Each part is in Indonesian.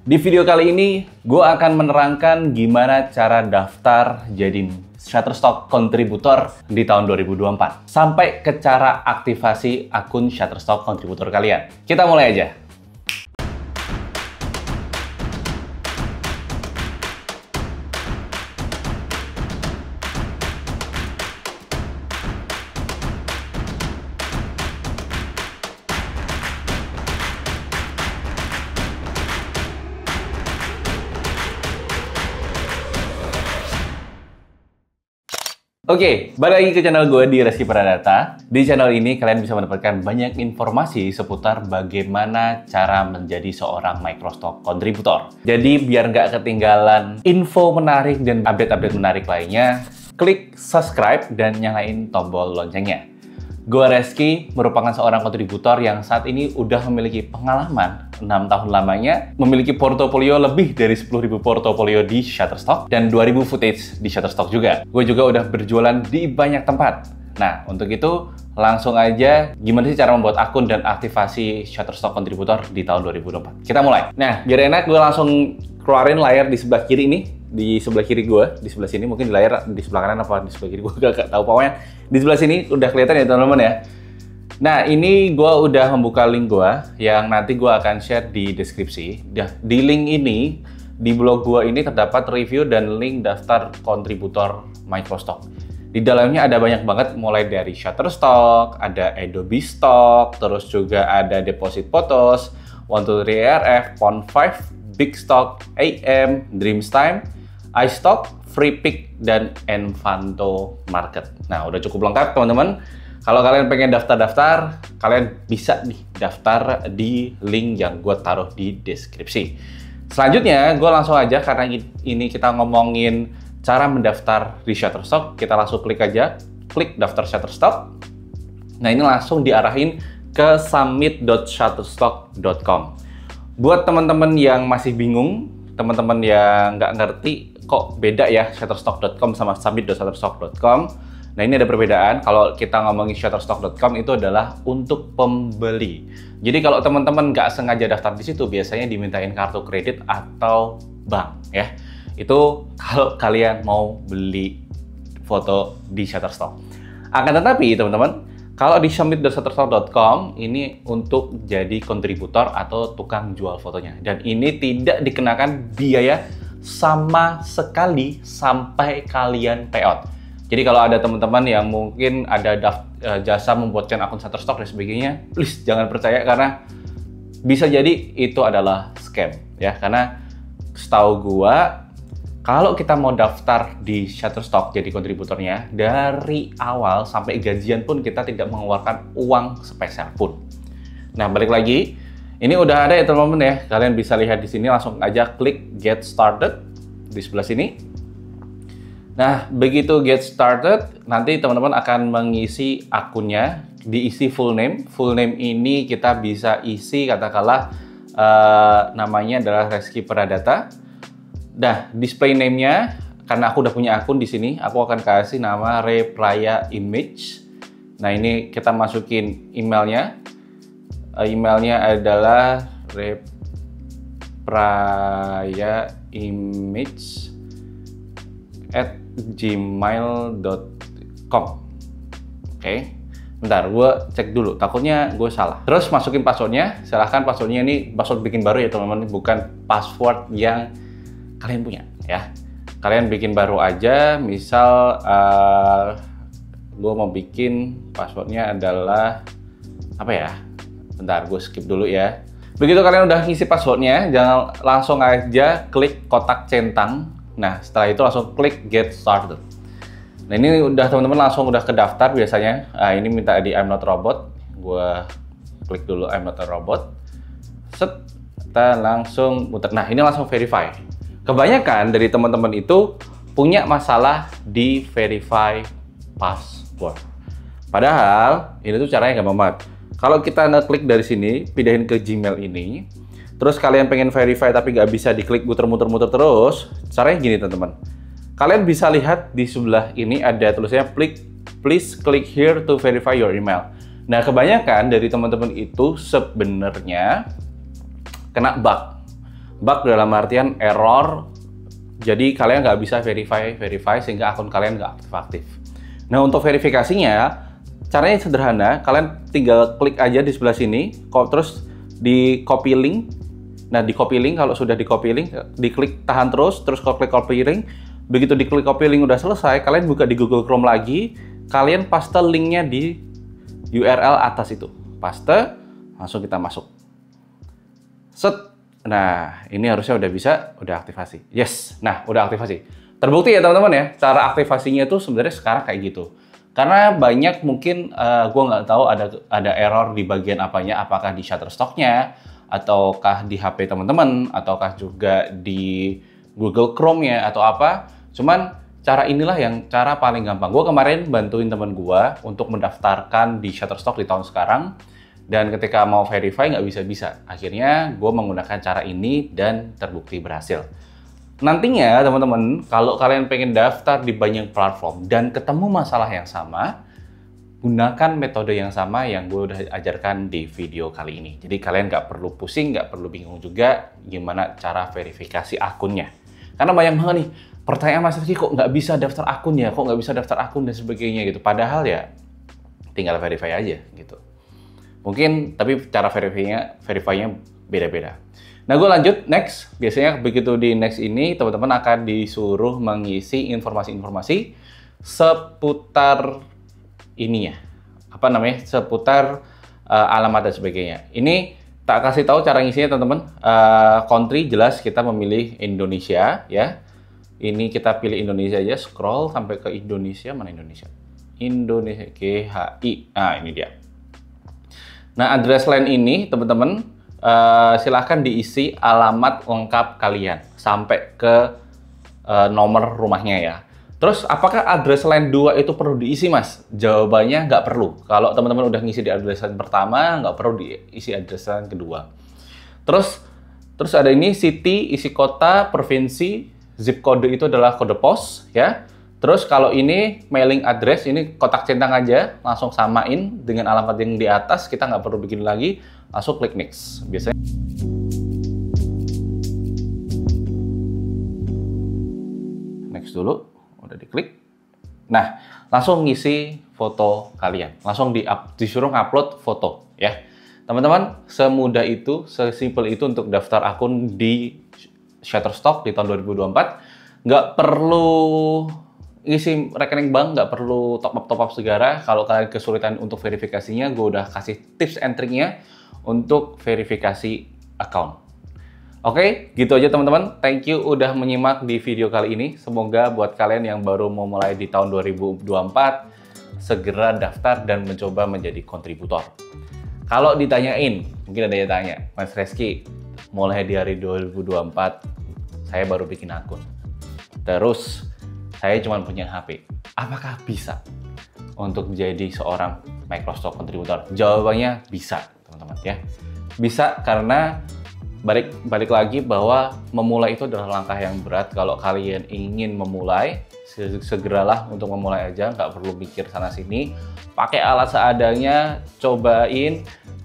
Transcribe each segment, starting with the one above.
Di video kali ini, gue akan menerangkan gimana cara daftar jadi Shutterstock kontributor di tahun 2024. Sampai ke cara aktivasi akun Shutterstock kontributor kalian. Kita mulai aja. Oke, balik lagi ke channel gue di Reski Pradata. Di channel ini kalian bisa mendapatkan banyak informasi seputar bagaimana cara menjadi seorang Microstock kontributor. Jadi biar nggak ketinggalan info menarik dan update-update menarik lainnya, klik subscribe dan nyalain tombol loncengnya. Gue Reski merupakan seorang kontributor yang saat ini udah memiliki pengalaman 6 tahun lamanya, memiliki portofolio lebih dari 10.000 portofolio di Shutterstock dan 2.000 footage di Shutterstock juga. Gue juga udah berjualan di banyak tempat. Nah, untuk itu langsung aja gimana sih cara membuat akun dan aktivasi Shutterstock kontributor di tahun 2024. Kita mulai. Nah, biar enak gue langsung keluarin layar di sebelah kiri ini. Di sebelah kiri gue, di sebelah sini, mungkin di layar di sebelah kanan apa di sebelah kiri gue gak tahu, pokoknya di sebelah sini udah kelihatan ya teman-teman ya. Nah, ini gue udah membuka link gue yang nanti gue akan share di deskripsi. Di link ini, di blog gue ini terdapat review dan link daftar kontributor Microstock. Di dalamnya ada banyak banget, mulai dari Shutterstock, ada Adobe Stock, terus juga ada Deposit Photos, 123RF, Pond5, Big Stock, AM, Dreamstime, iStock, FreePic, dan Envato Market. Nah, udah cukup lengkap teman-teman. Kalau kalian pengen daftar-daftar, kalian bisa nih daftar di link yang gue taruh di deskripsi. Selanjutnya, gue langsung aja karena ini kita ngomongin cara mendaftar di Shutterstock, kita langsung klik aja, klik daftar Shutterstock. Nah, ini langsung diarahin ke summit.shutterstock.com. Buat teman-teman yang masih bingung, teman-teman yang nggak ngerti kok beda ya Shutterstock.com sama summit.shutterstock.com. Nah, ini ada perbedaan. Kalau kita ngomongin Shutterstock.com itu adalah untuk pembeli. Jadi kalau teman-teman nggak sengaja daftar di situ, biasanya dimintain kartu kredit atau bank ya. Itu kalau kalian mau beli foto di Shutterstock. Akan tetapi teman-teman, kalau di summit.shutterstock.com ini untuk jadi kontributor atau tukang jual fotonya. Dan ini tidak dikenakan biaya sama sekali sampai kalian payout. Jadi kalau ada teman-teman yang mungkin ada jasa membuatkan akun Shutterstock dan sebagainya, please jangan percaya karena bisa jadi itu adalah scam ya. Karena setahu gua kalau kita mau daftar di Shutterstock jadi kontributornya, dari awal sampai gajian pun kita tidak mengeluarkan uang sepeser pun. Nah, balik lagi, ini udah ada ya teman-teman ya. Kalian bisa lihat di sini, langsung aja klik Get Started di sebelah sini. Nah, begitu Get Started, nanti teman-teman akan mengisi akunnya, diisi full name. Full name ini kita bisa isi katakanlah namanya adalah Reski Pradata. Nah, display name-nya, karena aku udah punya akun di sini, aku akan kasih nama Repraya Image. Nah, ini kita masukin emailnya. Emailnya adalah reprayaimage@gmail.com. Oke. Bentar, gue cek dulu, takutnya gue salah. Terus masukin passwordnya, silahkan passwordnya ini password bikin baru ya teman-teman, bukan password yang kalian punya ya. Kalian bikin baru aja, misal gue mau bikin passwordnya adalah apa ya, bentar gue skip dulu ya. Begitu kalian udah ngisi passwordnya, jangan langsung aja klik kotak centang. Nah, setelah itu langsung klik Get Started. Nah, ini udah teman-teman langsung udah ke daftar biasanya. Ini minta di I'm Not Robot, gue klik dulu I'm Not a Robot. Set, kita langsung muter. Nah, ini langsung verify. Kebanyakan dari teman-teman itu punya masalah di verify password. Padahal ini tuh caranya gampang banget. Kalau kita ngeklik dari sini, pindahin ke Gmail ini, terus kalian pengen verify tapi nggak bisa diklik muter-muter terus, caranya gini teman-teman. Kalian bisa lihat di sebelah ini ada tulisannya please click here to verify your email. Nah, kebanyakan dari teman-teman itu sebenarnya kena bug. Bug dalam artian error, jadi kalian nggak bisa verify sehingga akun kalian nggak aktif-aktif. Nah, untuk verifikasinya, caranya sederhana. Kalian tinggal klik aja di sebelah sini, terus di copy link. Nah, di copy link, kalau sudah di copy link, diklik tahan terus klik copy link. Begitu diklik copy link udah selesai, kalian buka di Google Chrome lagi, kalian paste linknya di URL atas itu. Paste, langsung kita masuk. Set. Nah, ini harusnya udah aktivasi. Yes, nah udah aktivasi. Terbukti ya teman-teman ya, cara aktivasinya itu sebenarnya sekarang kayak gitu. Karena banyak mungkin gue nggak tahu ada error di bagian apanya, apakah di Shutterstock-nya, ataukah di HP teman-teman, ataukah juga di Google Chrome-nya atau apa. Cuman cara inilah yang cara paling gampang. Gue kemarin bantuin teman gue untuk mendaftarkan di Shutterstock di tahun sekarang. Dan ketika mau verify nggak bisa-bisa. Akhirnya gue menggunakan cara ini dan terbukti berhasil. Nantinya teman-teman, kalau kalian pengen daftar di banyak platform dan ketemu masalah yang sama, gunakan metode yang sama yang gue udah ajarkan di video kali ini. Jadi kalian nggak perlu pusing, nggak perlu bingung juga gimana cara verifikasi akunnya. Karena banyak banget nih, pertanyaan Mas Rizky kok nggak bisa daftar akun ya, kok nggak bisa daftar akun dan sebagainya gitu. Padahal ya tinggal verify aja gitu. Mungkin, tapi cara verify-nya beda-beda. Nah, gue lanjut, next. Biasanya begitu di next ini, teman-teman akan disuruh mengisi informasi-informasi seputar ininya. Apa namanya? Seputar alamat dan sebagainya. Ini tak kasih tahu cara ngisinya, teman-teman. Country jelas kita memilih Indonesia, ya. Ini kita pilih Indonesia aja, scroll sampai ke Indonesia. Mana Indonesia? Indonesia, GHI. Nah, ini dia. Nah, address line ini, teman-teman, silahkan diisi alamat lengkap kalian sampai ke nomor rumahnya ya. Terus, apakah address line 2 itu perlu diisi, Mas? Jawabannya nggak perlu. Kalau teman-teman udah ngisi di address line pertama, nggak perlu diisi address line kedua. Terus ada ini city, isi kota, provinsi, zip code itu adalah kode pos, ya. Terus kalau ini mailing address, ini kotak centang aja, langsung samain dengan alamat yang di atas, kita nggak perlu bikin lagi, langsung klik next. Biasanya next dulu, udah diklik. Nah, langsung ngisi foto kalian, langsung disuruh ngupload foto ya. Teman-teman, semudah itu, sesimpel itu untuk daftar akun di Shutterstock di tahun 2024. Nggak perlu isi rekening bank, nggak perlu top up segala. Kalau kalian kesulitan untuk verifikasinya, gue udah kasih tips and triknya untuk verifikasi account. Oke, gitu aja teman-teman. Thank you udah menyimak di video kali ini. Semoga buat kalian yang baru mau mulai di tahun 2024, segera daftar dan mencoba menjadi kontributor. Kalau ditanyain, mungkin ada yang tanya, Mas Rizky, mulai di hari 2024, saya baru bikin akun. Terus, saya cuma punya HP. Apakah bisa untuk jadi seorang Microstock kontributor? Jawabannya bisa, teman-teman ya. Bisa karena balik lagi bahwa memulai itu adalah langkah yang berat. Kalau kalian ingin memulai, segeralah untuk memulai aja, nggak perlu mikir sana sini. Pakai alat seadanya, cobain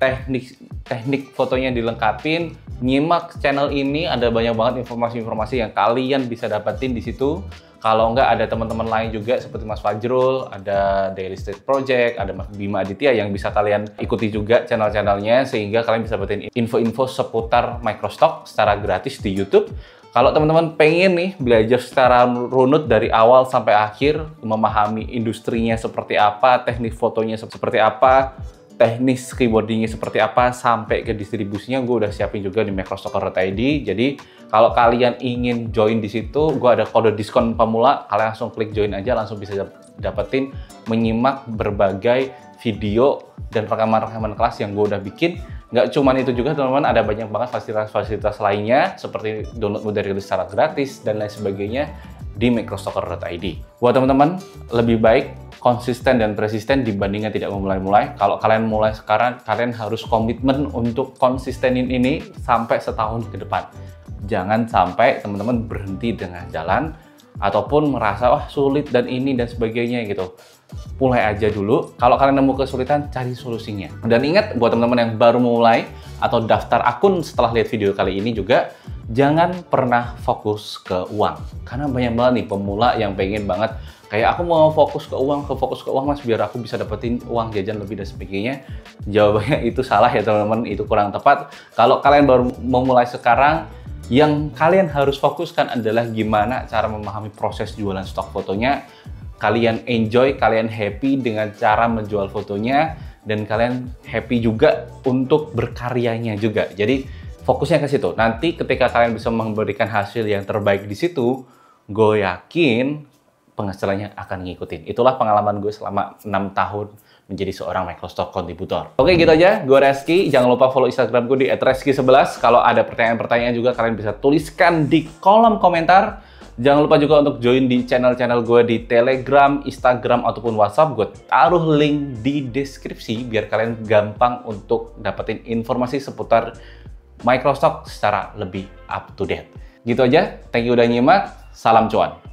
teknik fotonya dilengkapin. Nyimak channel ini, ada banyak banget informasi-informasi yang kalian bisa dapetin di situ. Kalau nggak, ada teman-teman lain juga seperti Mas Fajrul, ada Daily State Project, ada Mas Bima Aditya yang bisa kalian ikuti juga channel-channelnya sehingga kalian bisa dapetin info-info seputar Microstock secara gratis di YouTube. Kalau teman-teman pengen nih belajar secara runut dari awal sampai akhir, memahami industrinya seperti apa, teknik fotonya seperti apa, teknik keyboardingnya seperti apa, sampai ke distribusinya, gue udah siapin juga di microstocker.id. Jadi kalau kalian ingin join di situ, gue ada kode diskon pemula, kalian langsung klik join aja, langsung bisa dapetin menyimak berbagai video dan rekaman-rekaman kelas yang gue udah bikin. Nggak cuma itu juga teman-teman, ada banyak banget fasilitas-fasilitas lainnya seperti download model rilis secara gratis dan lain sebagainya di microstocker.id. Buat teman-teman, lebih baik konsisten dan persisten dibandingkan tidak memulai-mulai. Kalau kalian mulai sekarang, kalian harus komitmen untuk konsistenin ini sampai setahun ke depan. Jangan sampai teman-teman berhenti tengah jalan ataupun merasa wah sulit dan ini dan sebagainya gitu. Mulai aja dulu. Kalau kalian nemu kesulitan, cari solusinya. Dan ingat buat teman-teman yang baru mulai atau daftar akun setelah lihat video kali ini juga, jangan pernah fokus ke uang. Karena banyak banget nih pemula yang pengen banget, kayak aku mau fokus ke uang mas, biar aku bisa dapetin uang jajan lebih dan sebagainya. Jawabannya itu salah ya teman-teman, itu kurang tepat. Kalau kalian baru memulai sekarang, yang kalian harus fokuskan adalah gimana cara memahami proses jualan stok fotonya. Kalian enjoy, kalian happy dengan cara menjual fotonya, dan kalian happy juga untuk berkaryanya juga. Jadi fokusnya ke situ. Nanti ketika kalian bisa memberikan hasil yang terbaik di situ, gue yakin penghasilannya akan ngikutin. Itulah pengalaman gue selama 6 tahun menjadi seorang microstock kontributor. Oke, gitu aja. Gue Reski. Jangan lupa follow Instagram gue di @reski11. Kalau ada pertanyaan-pertanyaan juga kalian bisa tuliskan di kolom komentar. Jangan lupa juga untuk join di channel-channel gue di Telegram, Instagram, ataupun WhatsApp. Gue taruh link di deskripsi biar kalian gampang untuk dapetin informasi seputar microstock secara lebih up to date. Gitu aja, thank you udah nyimak, salam cuan.